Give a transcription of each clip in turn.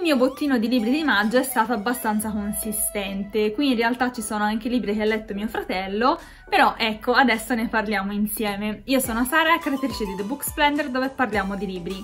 mio bottino di libri di maggio è stato abbastanza consistente, qui in realtà ci sono anche libri che ha letto mio fratello, però ecco, adesso ne parliamo insieme. Io sono Sara, creatrice di The Book Splendor, dove parliamo di libri.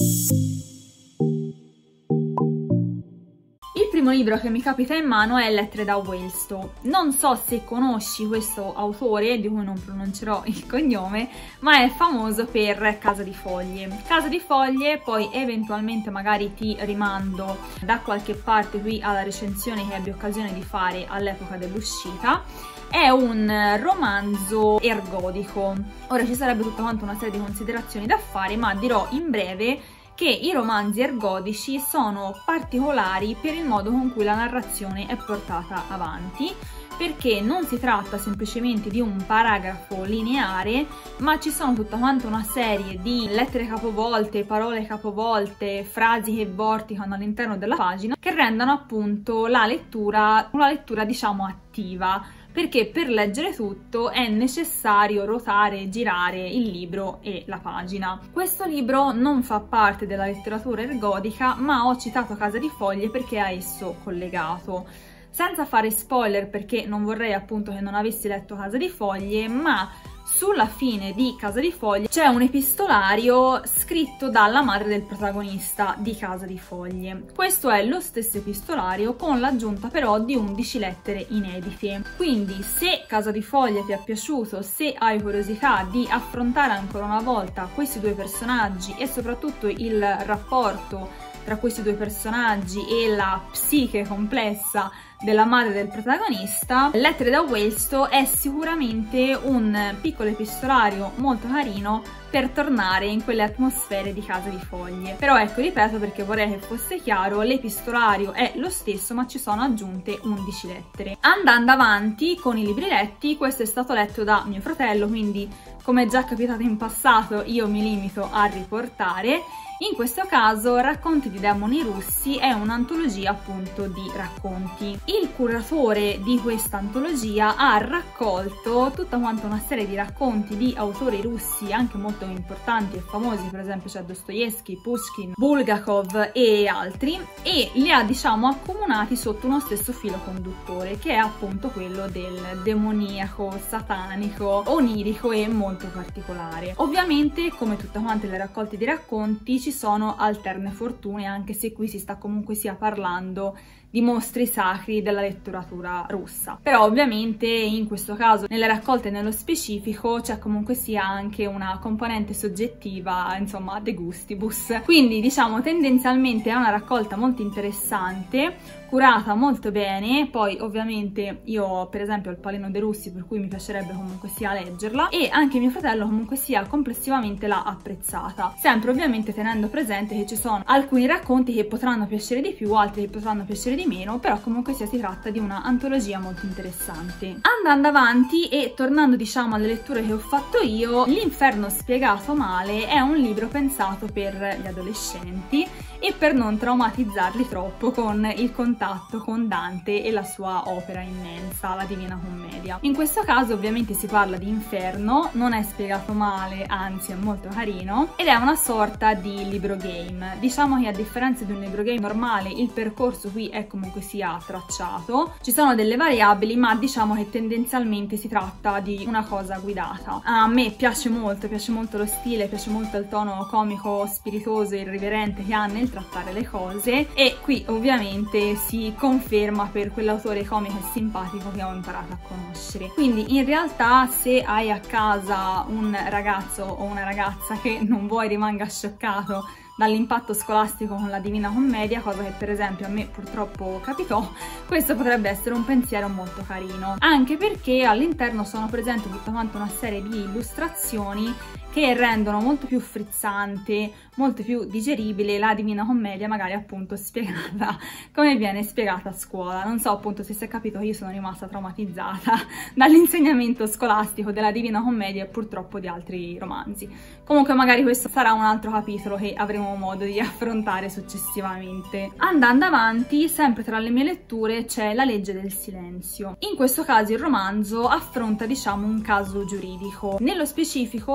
Il primo libro che mi capita in mano è Lettere da Walestow. Non so se conosci questo autore, di cui non pronuncerò il cognome, ma è famoso per Casa di Foglie. Casa di Foglie, poi eventualmente magari ti rimando da qualche parte qui alla recensione che ebbi occasione di fare all'epoca dell'uscita. È un romanzo ergodico. Ora ci sarebbe tutta quanta una serie di considerazioni da fare, ma dirò in breve che i romanzi ergodici sono particolari per il modo con cui la narrazione è portata avanti, perché non si tratta semplicemente di un paragrafo lineare, ma ci sono tutta quanta una serie di lettere capovolte, parole capovolte, frasi che vorticano all'interno della pagina, che rendono appunto la lettura una lettura, diciamo, attiva, perché per leggere tutto è necessario ruotare e girare il libro e la pagina. Questo libro non fa parte della letteratura ergodica, ma ho citato Casa di Foglie perché è a esso collegato. Senza fare spoiler, perché non vorrei appunto che non avessi letto Casa di Foglie, ma sulla fine di Casa di Foglie c'è un epistolario scritto dalla madre del protagonista di Casa di Foglie. Questo è lo stesso epistolario con l'aggiunta però di 11 lettere inedite. Quindi se Casa di Foglie ti è piaciuto, se hai curiosità di affrontare ancora una volta questi due personaggi e soprattutto il rapporto tra questi due personaggi e la psiche complessa della madre del protagonista, Lettere da Walestow è sicuramente un piccolo epistolario molto carino per tornare in quelle atmosfere di Casa di Foglie. Però ecco, ripeto perché vorrei che fosse chiaro, l'epistolario è lo stesso ma ci sono aggiunte 11 lettere. Andando avanti con i libri letti, questo è stato letto da mio fratello, quindi come è già capitato in passato io mi limito a riportare. In questo caso Racconti di demoni russi è un'antologia appunto di racconti. Il curatore di questa antologia ha raccolto tutta quanta una serie di racconti di autori russi anche molto importanti e famosi, per esempio c'è Dostoevsky, Pushkin, Bulgakov e altri, e li ha diciamo accomunati sotto uno stesso filo conduttore, che è appunto quello del demoniaco, satanico, onirico e molto particolare. Ovviamente, come tutte quante le raccolte di racconti, ci sono alterne fortune, anche se qui si sta comunque sia parlando di mostri sacri della letteratura russa. Però ovviamente in questo caso, nelle raccolte nello specifico, c'è comunque sia anche una componente soggettiva, insomma, de gustibus. Quindi diciamo tendenzialmente è una raccolta molto interessante, curata molto bene. Poi ovviamente io per esempio ho il Paleno dei Russi, per cui mi piacerebbe comunque sia leggerla, e anche mio fratello comunque sia complessivamente l'ha apprezzata, sempre ovviamente tenendo presente che ci sono alcuni racconti che potranno piacere di più, altri che potranno piacere di meno, però comunque sia si tratta di una antologia molto interessante. Andando avanti e tornando diciamo alle letture che ho fatto io, L'Inferno spiegato male è un libro pensato per gli adolescenti e per non traumatizzarli troppo con il contatto con Dante e la sua opera immensa, la Divina Commedia. In questo caso ovviamente si parla di inferno, non è spiegato male, anzi è molto carino, ed è una sorta di libro game. Diciamo che a differenza di un libro game normale il percorso qui è comunque sia tracciato, ci sono delle variabili, ma diciamo che tendenzialmente si tratta di una cosa guidata. A me piace molto lo stile, piace molto il tono comico, spiritoso e irriverente che ha nel trattare le cose, e qui ovviamente si conferma per quell'autore comico e simpatico che ho imparato a conoscere. Quindi in realtà se hai a casa un ragazzo o una ragazza che non vuoi rimanga scioccato dall'impatto scolastico con la Divina Commedia, cosa che per esempio a me purtroppo capitò, questo potrebbe essere un pensiero molto carino, anche perché all'interno sono presenti tutta quanta una serie di illustrazioni che rendono molto più frizzante, molto più digeribile la Divina Commedia, magari appunto spiegata come viene spiegata a scuola. Non so appunto se si è capito che io sono rimasta traumatizzata dall'insegnamento scolastico della Divina Commedia e purtroppo di altri romanzi. Comunque magari questo sarà un altro capitolo che avremo modo di affrontare successivamente. Andando avanti, sempre tra le mie letture c'è La legge del silenzio. In questo caso il romanzo affronta diciamo un caso giuridico. Nello specifico Lizzie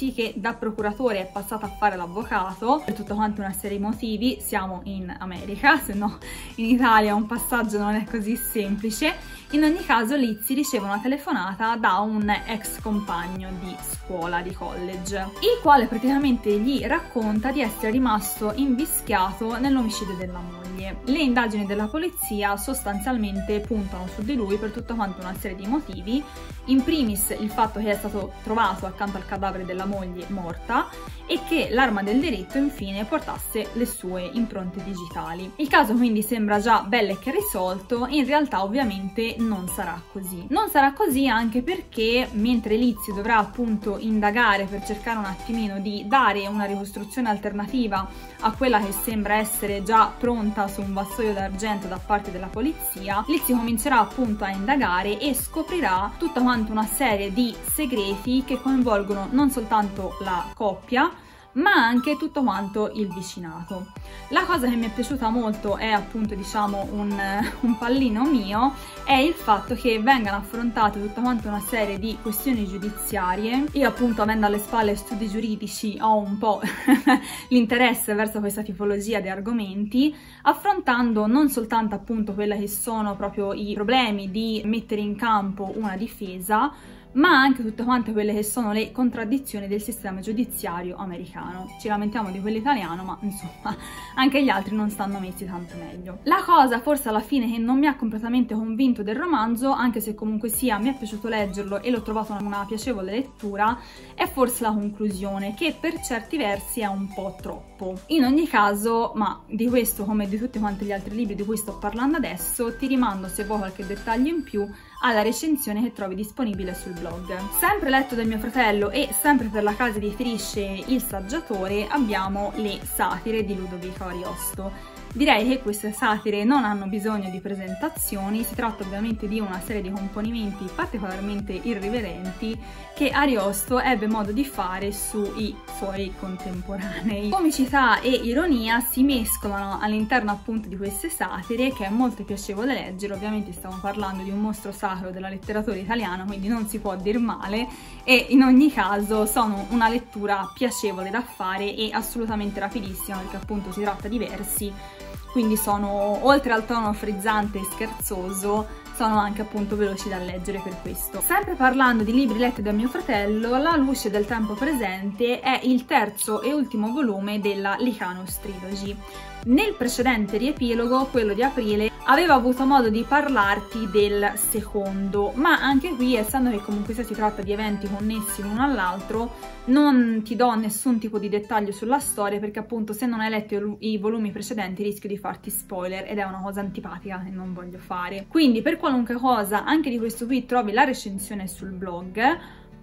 Lizzi, che da procuratore è passata a fare l'avvocato per tutta quanta una serie di motivi. Siamo in America, se no in Italia un passaggio non è così semplice. In ogni caso Lizzi riceve una telefonata da un ex compagno di scuola, di college, il quale praticamente gli racconta di essere rimasto invischiato nell'omicidio della moglie. Le indagini della polizia sostanzialmente puntano su di lui per tutta quanta una serie di motivi, in primis il fatto che è stato trovato accanto al cadavere della moglie morta e che l'arma del delitto infine portasse le sue impronte digitali. Il caso quindi sembra già bello che risolto, in realtà ovviamente non sarà così. Non sarà così anche perché mentre Lizzi dovrà appunto indagare per cercare un attimino di dare una ricostruzione alternativa a quella che sembra essere già pronta su un vassoio d'argento da parte della polizia, Lizzi comincerà appunto a indagare e scoprirà tutta quanta una serie di segreti che coinvolgono non soltanto la coppia, ma anche tutto quanto il vicinato. La cosa che mi è piaciuta molto è appunto, diciamo, un pallino mio, è il fatto che vengano affrontate tutta quanta una serie di questioni giudiziarie. Io appunto, avendo alle spalle studi giuridici, ho un po' l'interesse verso questa tipologia di argomenti, affrontando non soltanto appunto quelle che sono proprio i problemi di mettere in campo una difesa, ma anche tutte quante quelle che sono le contraddizioni del sistema giudiziario americano. Ci lamentiamo di quello italiano, ma insomma anche gli altri non stanno messi tanto meglio. La cosa forse alla fine che non mi ha completamente convinto del romanzo, anche se comunque sia mi è piaciuto leggerlo e l'ho trovato una piacevole lettura, è forse la conclusione, che per certi versi è un po' troppo. In ogni caso, ma di questo come di tutti quanti gli altri libri di cui sto parlando adesso, ti rimando, se vuoi qualche dettaglio in più, alla recensione che trovi disponibile sul blog. Sempre letto da mio fratello e sempre per la casa editrice Il Saggiatore abbiamo Le satire di Ludovico Ariosto. Direi che queste satire non hanno bisogno di presentazioni, si tratta ovviamente di una serie di componimenti particolarmente irriverenti che Ariosto ebbe modo di fare sui suoi contemporanei. Comicità e ironia si mescolano all'interno appunto di queste satire, che è molto piacevole leggere. Ovviamente stiamo parlando di un mostro sacro della letteratura italiana, quindi non si può dir male, e in ogni caso sono una lettura piacevole da fare e assolutamente rapidissima, perché appunto si tratta di versi, quindi sono, oltre al tono frizzante e scherzoso, sono anche appunto veloci da leggere per questo. Sempre parlando di libri letti da mio fratello, La luce del tempo presente è il terzo e ultimo volume della Licanus Trilogy. Nel precedente riepilogo, quello di aprile, avevo avuto modo di parlarti del secondo, ma anche qui, essendo che comunque si tratta di eventi connessi l'uno all'altro, non ti do nessun tipo di dettaglio sulla storia, perché appunto se non hai letto i volumi precedenti rischio di farti spoiler ed è una cosa antipatica che non voglio fare. Quindi per qualunque cosa, anche di questo qui trovi la recensione sul blog,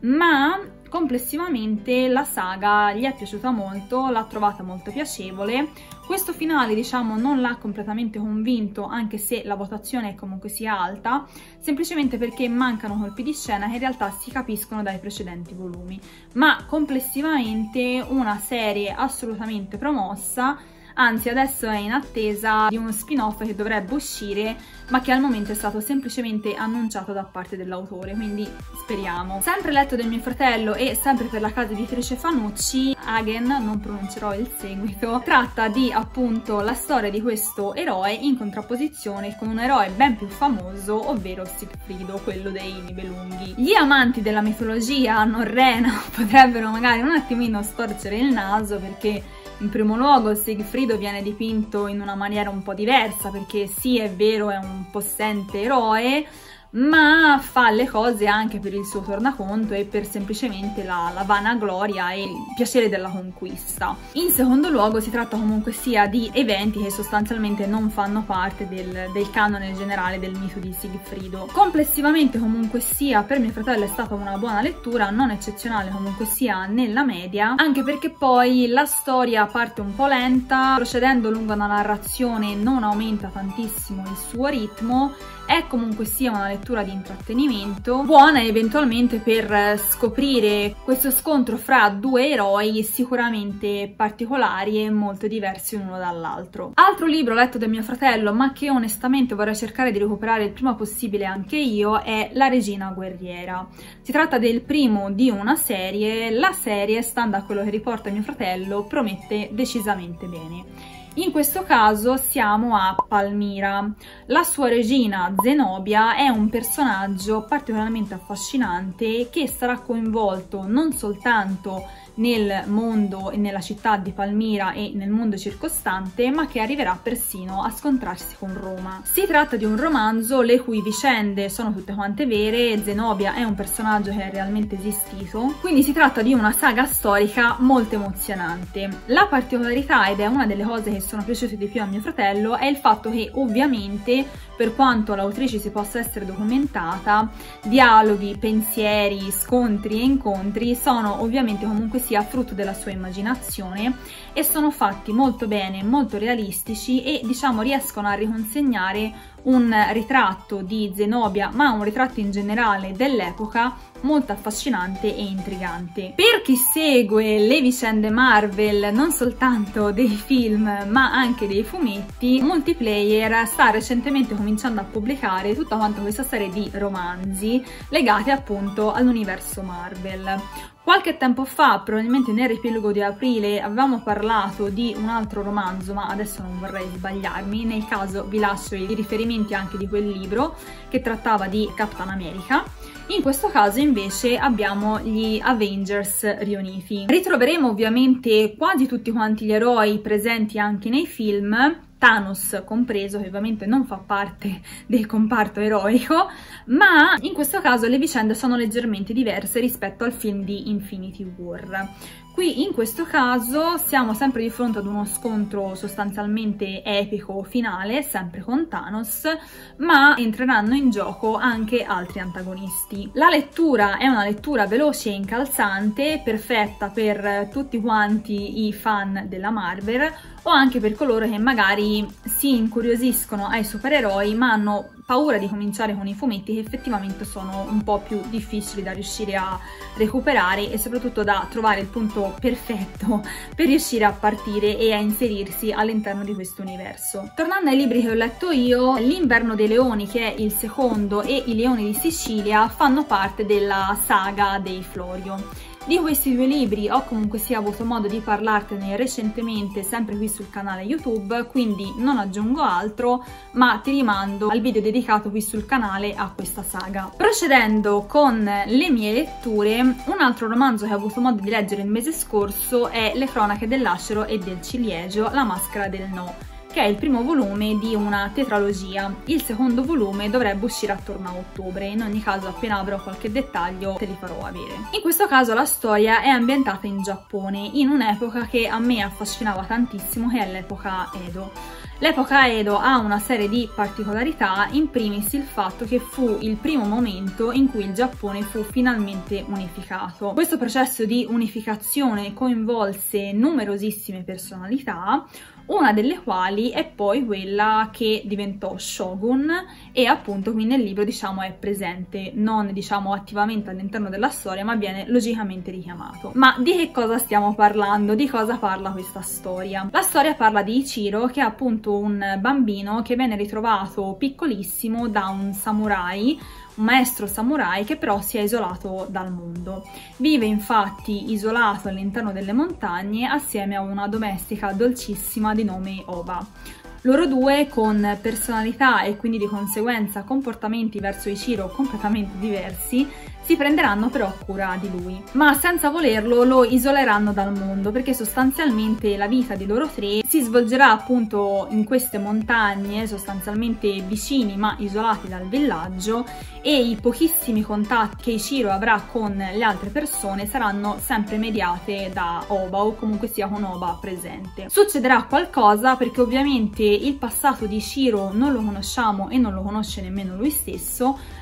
ma complessivamente la saga gli è piaciuta molto, l'ha trovata molto piacevole. Questo finale, diciamo, non l'ha completamente convinto, anche se la votazione comunque sia alta, semplicemente perché mancano colpi di scena che in realtà si capiscono dai precedenti volumi. Ma complessivamente una serie assolutamente promossa. Anzi, adesso è in attesa di uno spin-off che dovrebbe uscire, ma che al momento è stato semplicemente annunciato da parte dell'autore, quindi speriamo. Sempre letto del mio fratello e sempre per la casa editrice Fanucci, Hagen, non pronuncerò il seguito, tratta di appunto la storia di questo eroe in contrapposizione con un eroe ben più famoso, ovvero Sigfrido, quello dei Nibelunghi. Gli amanti della mitologia norrena potrebbero magari un attimino storcere il naso, perché in primo luogo Sigfrido viene dipinto in una maniera un po' diversa, perché sì, è vero, è un possente eroe, ma fa le cose anche per il suo tornaconto e per semplicemente la vanagloria e il piacere della conquista. In secondo luogo si tratta comunque sia di eventi che sostanzialmente non fanno parte del canone generale del mito di Sigfrido. Complessivamente comunque sia per mio fratello è stata una buona lettura, non eccezionale comunque sia nella media, anche perché poi la storia parte un po' lenta, procedendo lungo una narrazione non aumenta tantissimo il suo ritmo, è comunque sia una lettura lettura di intrattenimento, buona eventualmente per scoprire questo scontro fra due eroi sicuramente particolari e molto diversi l'uno dall'altro. Altro libro letto da mio fratello, ma che onestamente vorrei cercare di recuperare il prima possibile anche io, è La regina guerriera. Si tratta del primo di una serie. La serie, stando a quello che riporta mio fratello, promette decisamente bene. In questo caso siamo a Palmira. La sua regina Zenobia è un personaggio particolarmente affascinante che sarà coinvolto non soltanto nel mondo e nella città di Palmira e nel mondo circostante, ma che arriverà persino a scontrarsi con Roma. Si tratta di un romanzo le cui vicende sono tutte quante vere. Zenobia è un personaggio che è realmente esistito, quindi si tratta di una saga storica molto emozionante. La particolarità, ed è una delle cose che sono piaciute di più a mio fratello, è il fatto che ovviamente, per quanto l'autrice si possa essere documentata, dialoghi, pensieri, scontri e incontri sono ovviamente comunque sia frutto della sua immaginazione e sono fatti molto bene, molto realistici e diciamo riescono a riconsegnare un ritratto di Zenobia, ma un ritratto in generale dell'epoca molto affascinante e intrigante. Per chi segue le vicende Marvel, non soltanto dei film ma anche dei fumetti, Multiplayer sta recentemente cominciando a pubblicare tutta quanta questa serie di romanzi legati appunto all'universo Marvel. Qualche tempo fa, probabilmente nel riepilogo di aprile, avevamo parlato di un altro romanzo, ma adesso non vorrei sbagliarmi, nel caso vi lascio i riferimenti anche di quel libro che trattava di Capitan America. In questo caso invece abbiamo gli Avengers riuniti. Ritroveremo ovviamente quasi tutti quanti gli eroi presenti anche nei film, Thanos compreso, che ovviamente non fa parte del comparto eroico, ma in questo caso le vicende sono leggermente diverse rispetto al film di Infinity War. Qui in questo caso siamo sempre di fronte ad uno scontro sostanzialmente epico finale, sempre con Thanos, ma entreranno in gioco anche altri antagonisti. La lettura è una lettura veloce e incalzante, perfetta per tutti quanti i fan della Marvel o anche per coloro che magari si incuriosiscono ai supereroi ma hanno paura di cominciare con i fumetti, che effettivamente sono un po' più difficili da riuscire a recuperare e soprattutto da trovare il punto perfetto per riuscire a partire e a inserirsi all'interno di questo universo. Tornando ai libri che ho letto io, L'Inverno dei Leoni, che è il secondo, e I Leoni di Sicilia fanno parte della saga dei Florio. Di questi due libri ho comunque sia avuto modo di parlartene recentemente sempre qui sul canale YouTube, quindi non aggiungo altro, ma ti rimando al video dedicato qui sul canale a questa saga. Procedendo con le mie letture, un altro romanzo che ho avuto modo di leggere il mese scorso è Le cronache del lacero e del ciliegio, La maschera del no, che è il primo volume di una tetralogia. Il secondo volume dovrebbe uscire attorno a ottobre, in ogni caso appena avrò qualche dettaglio te li farò avere. In questo caso la storia è ambientata in Giappone, in un'epoca che a me affascinava tantissimo, che è l'epoca Edo. L'epoca Edo ha una serie di particolarità, in primis il fatto che fu il primo momento in cui il Giappone fu finalmente unificato. Questo processo di unificazione coinvolse numerosissime personalità, una delle quali è poi quella che diventò shogun e appunto qui nel libro diciamo è presente, non diciamo attivamente all'interno della storia, ma viene logicamente richiamato. Ma di che cosa stiamo parlando? Di cosa parla questa storia? La storia parla di Ichiro, che è appunto un bambino che viene ritrovato piccolissimo da un samurai, un maestro samurai che però si è isolato dal mondo. Vive infatti isolato all'interno delle montagne assieme a una domestica dolcissima di nome Oba. Loro due, con personalità e quindi di conseguenza comportamenti verso Ichiro completamente diversi, si prenderanno però cura di lui, ma senza volerlo lo isoleranno dal mondo, perché sostanzialmente la vita di loro tre si svolgerà appunto in queste montagne, sostanzialmente vicini ma isolati dal villaggio, e i pochissimi contatti che Ichiro avrà con le altre persone saranno sempre mediate da Oba, o comunque sia con Oba presente. Succederà qualcosa perché ovviamente il passato di Ichiro non lo conosciamo e non lo conosce nemmeno lui stesso,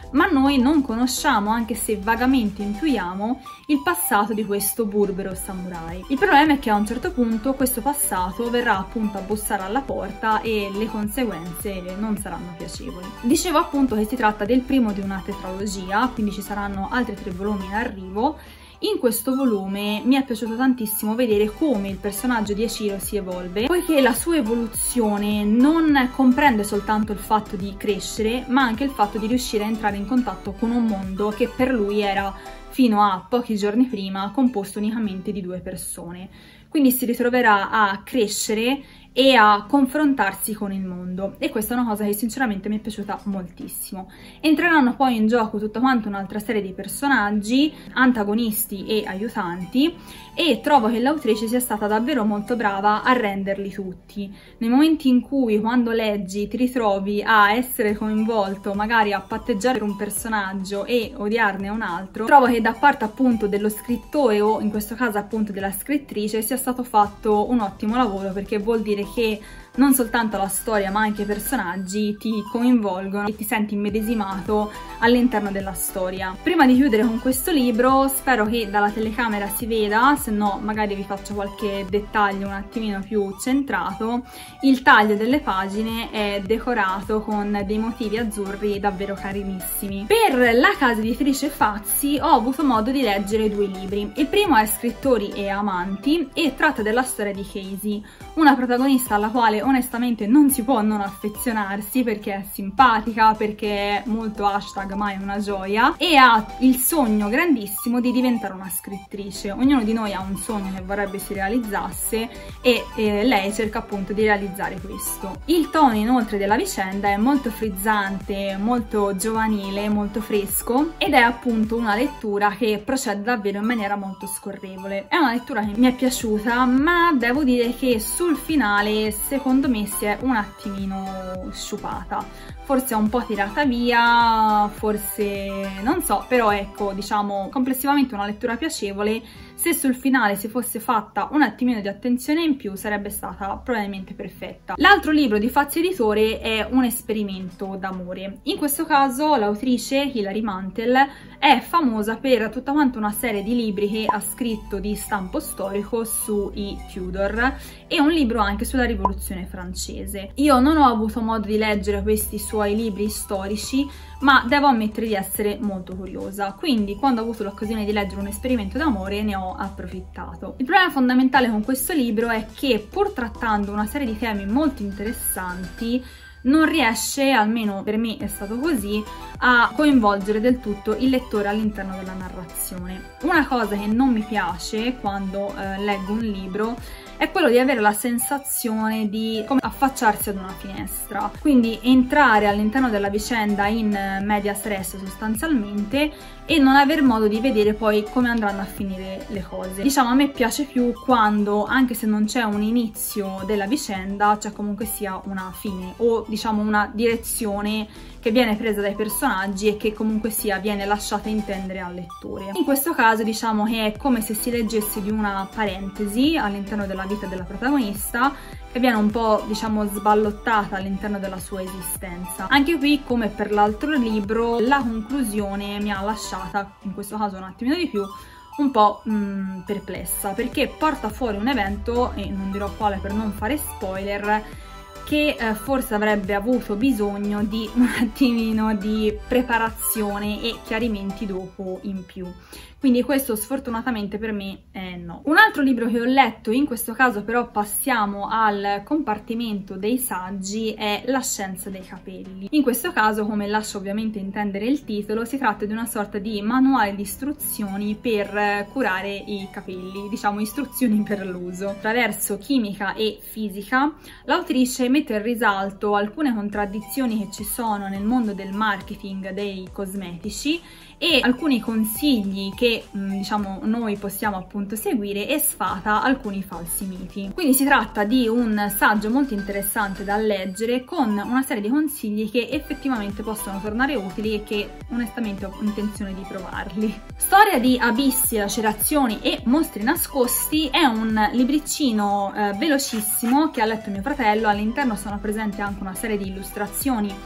ma noi non conosciamo, anche se vagamente intuiamo, il passato di questo burbero samurai. Il problema è che a un certo punto questo passato verrà appunto a bussare alla porta e le conseguenze non saranno piacevoli. Dicevo appunto che si tratta del primo di una tetralogia, quindi ci saranno altri 3 volumi in arrivo. In questo volume mi è piaciuto tantissimo vedere come il personaggio di Eiichiro si evolve, poiché la sua evoluzione non comprende soltanto il fatto di crescere, ma anche il fatto di riuscire a entrare in contatto con un mondo che per lui era, fino a pochi giorni prima, composto unicamente di 2 persone. Quindi si ritroverà a crescere e a confrontarsi con il mondo, e questa è una cosa che sinceramente mi è piaciuta moltissimo. Entreranno poi in gioco tutta quanta un'altra serie di personaggi, antagonisti e aiutanti, e trovo che l'autrice sia stata davvero molto brava a renderli tutti. Nei momenti in cui, quando leggi, ti ritrovi a essere coinvolto, magari a patteggiare un personaggio e odiarne un altro, trovo che da parte appunto dello scrittore, o in questo caso appunto della scrittrice, sia stato fatto un ottimo lavoro, perché vuol dire che non soltanto la storia ma anche i personaggi ti coinvolgono e ti senti immedesimato all'interno della storia. Prima di chiudere con questo libro, spero che dalla telecamera si veda, se no magari vi faccio qualche dettaglio un attimino più centrato. Il taglio delle pagine è decorato con dei motivi azzurri davvero carinissimi. Per la casa editrice Fazzi ho avuto modo di leggere 2 libri. Il primo è Scrittori e amanti e tratta della storia di Casey, una protagonista alla quale onestamente non si può non affezionarsi, perché è simpatica, perché è molto hashtag mai una gioia, e ha il sogno grandissimo di diventare una scrittrice. Ognuno di noi ha un sogno che vorrebbe si realizzasse e lei cerca appunto di realizzare questo. Il tono inoltre della vicenda è molto frizzante, molto giovanile, molto fresco, ed è appunto una lettura che procede davvero in maniera molto scorrevole. È una lettura che mi è piaciuta, ma devo dire che sul finale secondo me si è un attimino sciupata, forse è un po' tirata via, forse non so, però ecco, diciamo complessivamente una lettura piacevole. Se sul finale si fosse fatta un attimino di attenzione in più sarebbe stata probabilmente perfetta. L'altro libro di Fazzi Editore è Un esperimento d'amore. In questo caso l'autrice Hilary Mantel è famosa per tutta quanta una serie di libri che ha scritto di stampo storico sui Tudor e un libro anche sulla rivoluzione francese. Io non ho avuto modo di leggere questi suoi libri storici, ma devo ammettere di essere molto curiosa, quindi quando ho avuto l'occasione di leggere Un esperimento d'amore ne ho approfittato. Il problema fondamentale con questo libro è che, pur trattando una serie di temi molto interessanti, non riesce, almeno per me è stato così, a coinvolgere del tutto il lettore all'interno della narrazione. Una cosa che non mi piace quando leggo un libro è quello di avere la sensazione di come affacciarsi ad una finestra, quindi entrare all'interno della vicenda in medias res sostanzialmente e non aver modo di vedere poi come andranno a finire le cose. Diciamo, a me piace più quando, anche se non c'è un inizio della vicenda, c'è comunque sia una fine, o diciamo una direzione che viene presa dai personaggi e che comunque sia viene lasciata intendere al lettore. In questo caso diciamo che è come se si leggesse di una parentesi all'interno della vita della protagonista, che viene un po', diciamo, sballottata all'interno della sua esistenza. Anche qui, come per l'altro libro, la conclusione mi ha lasciata, in questo caso un attimino di più, un po' perplessa, perché porta fuori un evento, e non dirò quale per non fare spoiler, che forse avrebbe avuto bisogno di un attimino di preparazione e chiarimenti dopo in più. Quindi questo sfortunatamente per me è no. Un altro libro che ho letto, in questo caso però passiamo al compartimento dei saggi, è La scienza dei capelli. In questo caso, come lascia ovviamente intendere il titolo, si tratta di una sorta di manuale di istruzioni per curare i capelli, diciamo istruzioni per l'uso. Attraverso chimica e fisica l'autrice mette in risalto alcune contraddizioni che ci sono nel mondo del marketing dei cosmetici e alcuni consigli che diciamo noi possiamo appunto seguire, e sfata alcuni falsi miti. Quindi si tratta di un saggio molto interessante da leggere, con una serie di consigli che effettivamente possono tornare utili e che onestamente ho intenzione di provarli. Storia di abissi, lacerazioni e mostri nascosti è un libricino velocissimo che ha letto mio fratello. All'interno sono presenti anche una serie di illustrazioni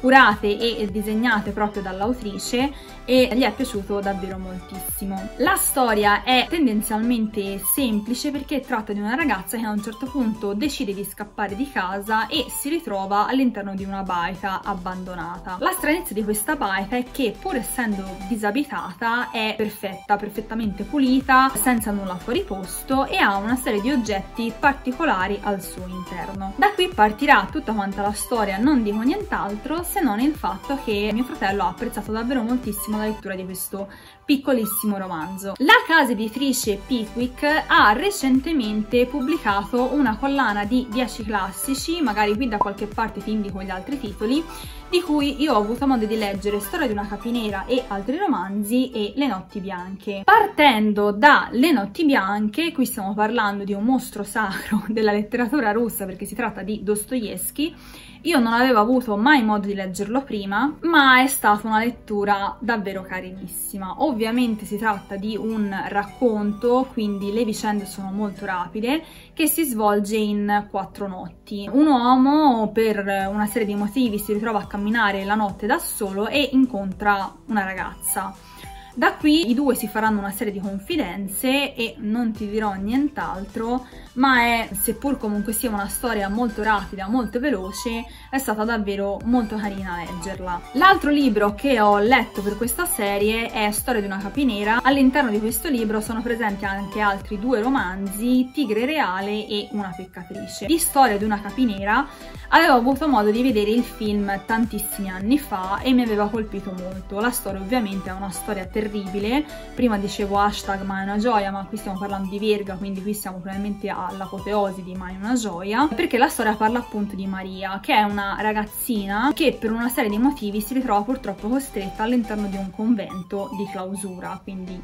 curate e disegnate proprio dall'autrice e gli è piaciuto davvero moltissimo. La storia è tendenzialmente semplice perché tratta di una ragazza che a un certo punto decide di scappare di casa e si ritrova all'interno di una baita abbandonata. La stranezza di questa baita è che, pur essendo disabitata, è perfetta, perfettamente pulita, senza nulla fuori posto, e ha una serie di oggetti particolari al suo interno. Da qui partirà tutta quanta la storia, non dico nient'altro se non il fatto che mio fratello ha apprezzato davvero moltissimo la lettura di questo piccolissimo romanzo. La casa editrice Pickwick ha recentemente pubblicato una collana di 10 classici, magari qui da qualche parte ti indico gli altri titoli, di cui io ho avuto modo di leggere Storia di una capinera e altri romanzi e Le notti bianche. Partendo da Le notti bianche, qui stiamo parlando di un mostro sacro della letteratura russa perché si tratta di Dostoevskij. Io non avevo avuto mai modo di leggerlo prima, ma è stata una lettura davvero carinissima. Ovviamente si tratta di un racconto, quindi le vicende sono molto rapide, che si svolge in 4 notti. Un uomo, per una serie di motivi, si ritrova a camminare la notte da solo e incontra una ragazza. Da qui i due si faranno una serie di confidenze e non ti dirò nient'altro, ma è, seppur comunque sia una storia molto rapida, molto veloce, è stata davvero molto carina leggerla. L'altro libro che ho letto per questa serie è Storia di una capinera. All'interno di questo libro sono presenti anche altri 2 romanzi, Tigre Reale e Una peccatrice. Di Storia di una capinera avevo avuto modo di vedere il film tantissimi anni fa e mi aveva colpito molto. La storia ovviamente è una storia terribile, prima dicevo hashtag Mai una gioia, ma qui stiamo parlando di Verga, quindi qui siamo probabilmente all'apoteosi di Mai una gioia, perché la storia parla appunto di Maria, che è una ragazzina che per una serie di motivi si ritrova purtroppo costretta all'interno di un convento di clausura, quindi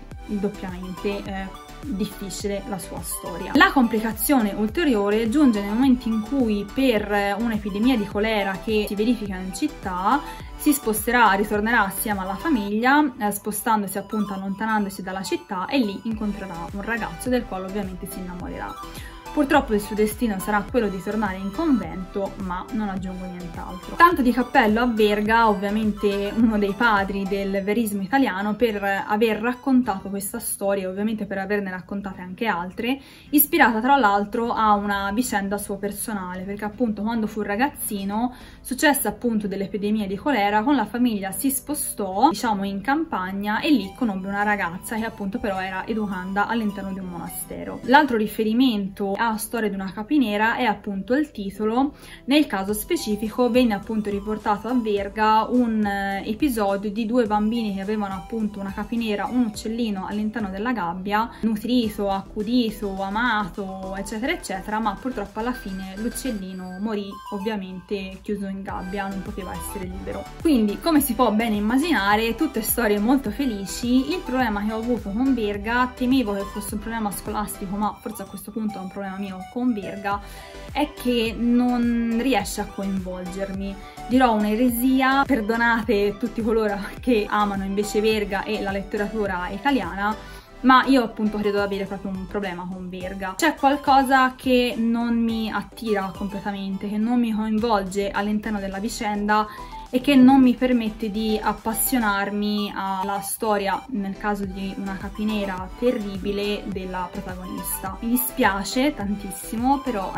doppiamente difficile la sua storia. La complicazione ulteriore giunge nel momento in cui, per un'epidemia di colera che si verifica in città, si sposterà, ritornerà assieme alla famiglia, spostandosi appunto, allontanandosi dalla città, e lì incontrerà un ragazzo del quale ovviamente si innamorerà. Purtroppo il suo destino sarà quello di tornare in convento, ma non aggiungo nient'altro. Tanto di cappello a Verga, ovviamente uno dei padri del verismo italiano, per aver raccontato questa storia, ovviamente per averne raccontate anche altre, ispirata tra l'altro a una vicenda sua personale, perché appunto quando fu ragazzino successe appunto dell'epidemia di colera, con la famiglia si spostò, diciamo, in campagna e lì conobbe una ragazza che appunto però era educanda all'interno di un monastero. L'altro riferimento a Storia di una capinera è appunto il titolo. Nel caso specifico venne appunto riportato a Verga un episodio di 2 bambini che avevano appunto una capinera, un uccellino all'interno della gabbia, nutrito, accudito, amato, eccetera eccetera, ma purtroppo alla fine l'uccellino morì, ovviamente chiuso in gabbia, non poteva essere libero. Quindi, come si può bene immaginare, tutte storie molto felici. Il problema che ho avuto con Verga, temevo che fosse un problema scolastico, ma forse a questo punto è un problema mio con Verga, è che non riesce a coinvolgermi. Dirò un'eresia, perdonate tutti coloro che amano invece Verga e la letteratura italiana, ma io appunto credo di avere proprio un problema con Verga. C'è qualcosa che non mi attira completamente, che non mi coinvolge all'interno della vicenda e che non mi permette di appassionarmi alla storia, nel caso di una capinera terribile, della protagonista. Mi dispiace tantissimo, però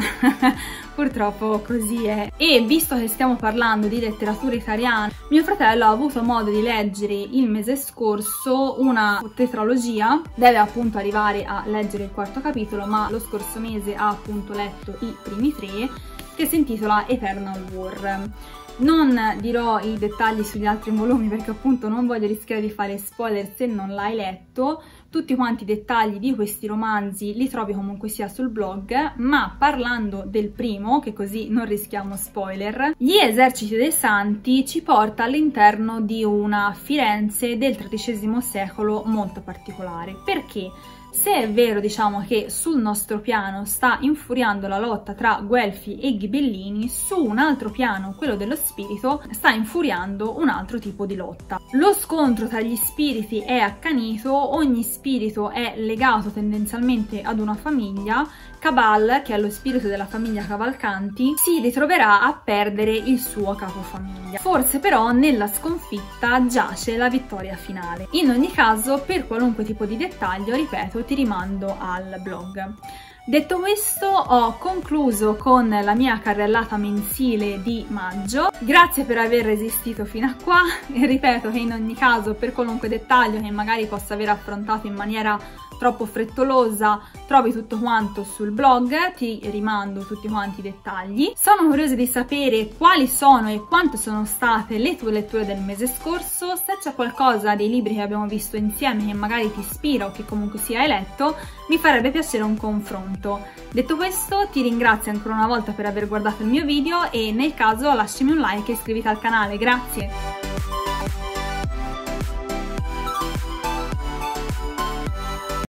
purtroppo così è. E visto che stiamo parlando di letteratura italiana, mio fratello ha avuto modo di leggere il mese scorso una tetralogia, deve appunto arrivare a leggere il 4º capitolo, ma lo scorso mese ha appunto letto i primi 3, che si intitola Eternal War. Non dirò i dettagli sugli altri volumi perché appunto non voglio rischiare di fare spoiler se non l'hai letto. Tutti quanti i dettagli di questi romanzi li trovi comunque sia sul blog, ma parlando del primo, che così non rischiamo spoiler, Gli eserciti dei santi ci porta all'interno di una Firenze del XIII secolo molto particolare. Perché? Se è vero, diciamo, che sul nostro piano sta infuriando la lotta tra Guelfi e Ghibellini, su un altro piano, quello dello spirito, sta infuriando un altro tipo di lotta. Lo scontro tra gli spiriti è accanito, ogni spirito è legato tendenzialmente ad una famiglia. Cabal, che è lo spirito della famiglia Cavalcanti, si ritroverà a perdere il suo capofamiglia. Forse però nella sconfitta giace la vittoria finale. In ogni caso, per qualunque tipo di dettaglio, ripeto, ti rimando al blog. Detto questo, ho concluso con la mia carrellata mensile di maggio. Grazie per aver resistito fino a qua e ripeto che in ogni caso, per qualunque dettaglio che magari possa aver affrontato in maniera troppo frettolosa, trovi tutto quanto sul blog, ti rimando tutti quanti i dettagli. Sono curiosa di sapere quali sono e quante sono state le tue letture del mese scorso, se c'è qualcosa dei libri che abbiamo visto insieme che magari ti ispira o che comunque sia hai letto, mi farebbe piacere un confronto. Detto questo, ti ringrazio ancora una volta per aver guardato il mio video e nel caso lasciami un like e iscriviti al canale, grazie!